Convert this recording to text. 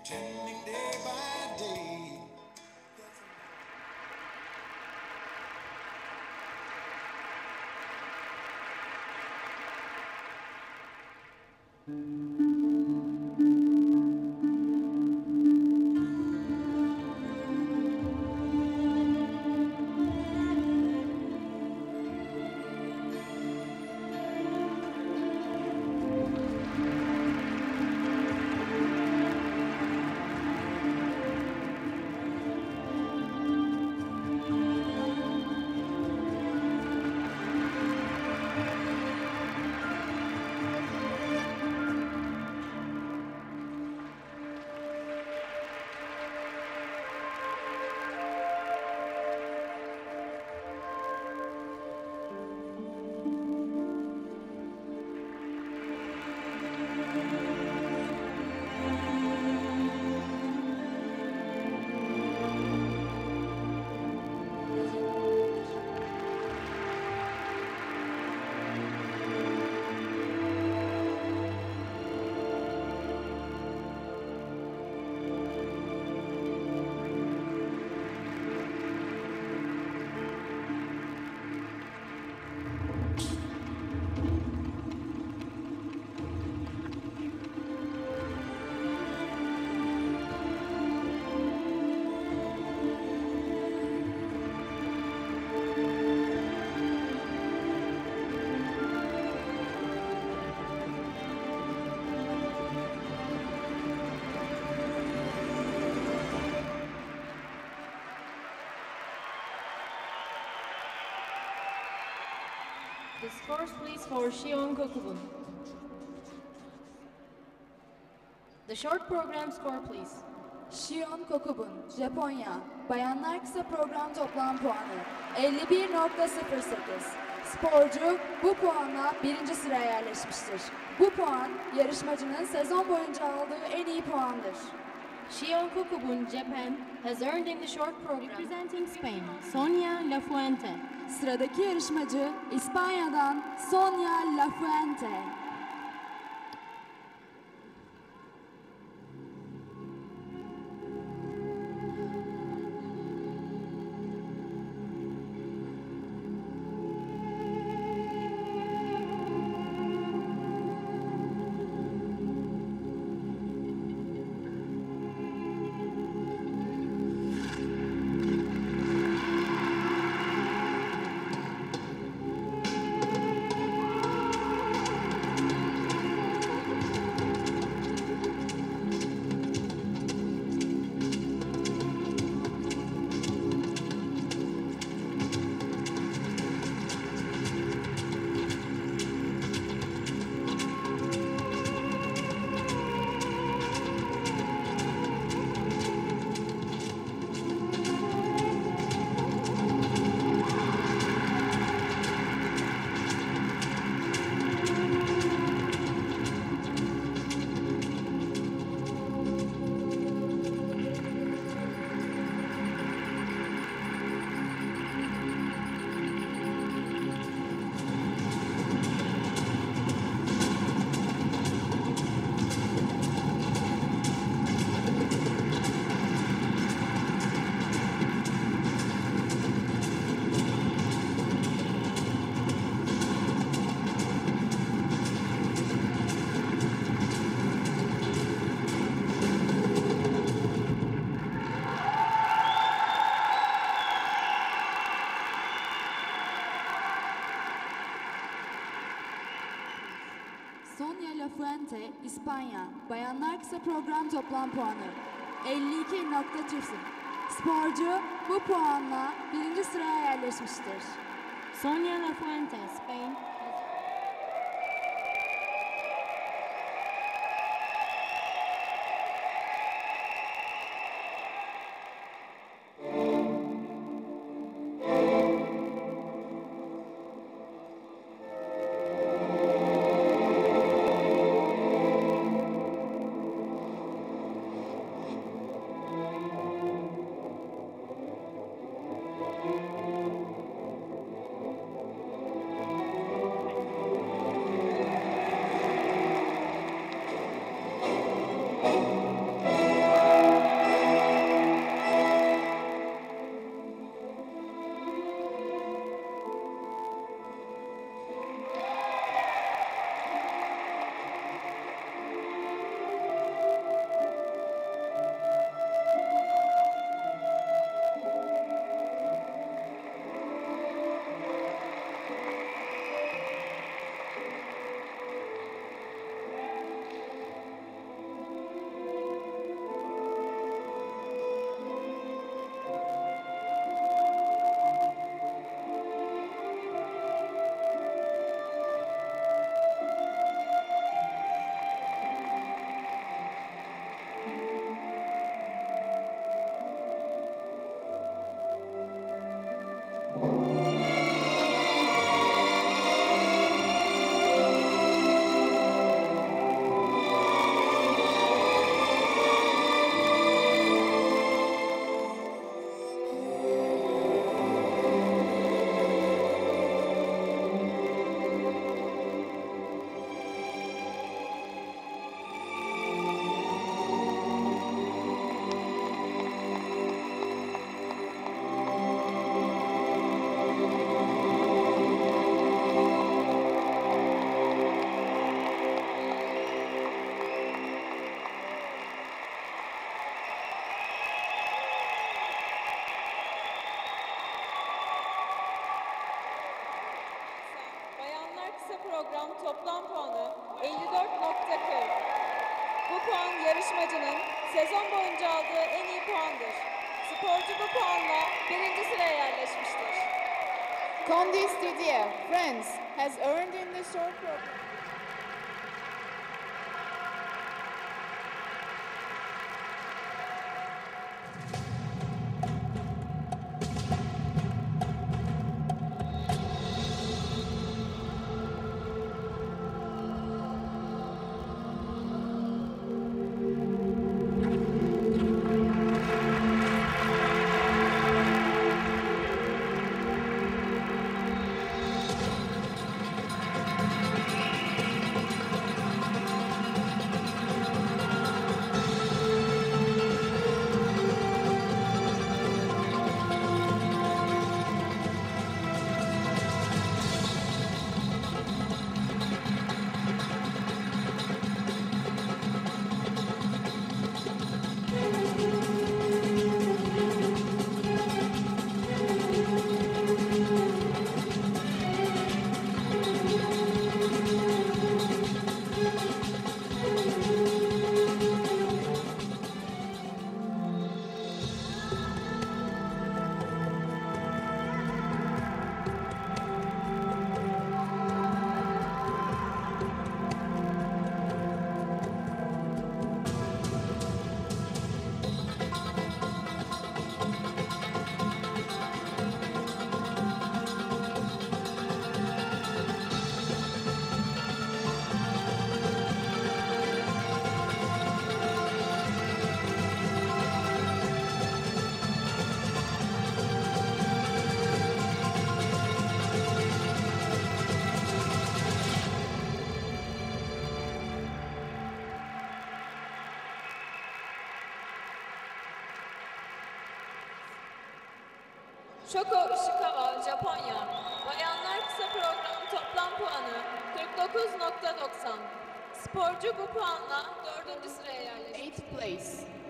pretending day by day. The scores please for Shion Kokubun. The short program score please. Shion Kokubun, Japonya. Bayanlar kısa program toplam puanı 51.08. Sporcu bu puanla birinci sıraya yerleşmiştir. Bu puan yarışmacının sezon boyunca aldığı en iyi puandır. Shion Kokubun, Japan, has earned in the short program. Representing Spain, Sonia Lafuente. Sıradaki yarışmacı İspanya'dan Sonia Lafuente. Sonia Lafuente, İspanya. Bayanlar kısa program toplam puanı 52.0. Sporcu bu puanla birinci sıraya yerleşmiştir. Sonia Lafuente, Spain. Bayanlar kısa program toplam puanı 54.40. Bu puan yarışmacının sezon boyunca aldığı en iyi puandır. Sporcu bu puanla birinci sıraya yerleşmiştir. Candice Didier, France, has earned in the short program. Shoko Ishikawa, Japonya. Bayanlar kısa program toplam puanı 49.90. Sporcu bu puanla 4. sıraya yerleşti. 8th place.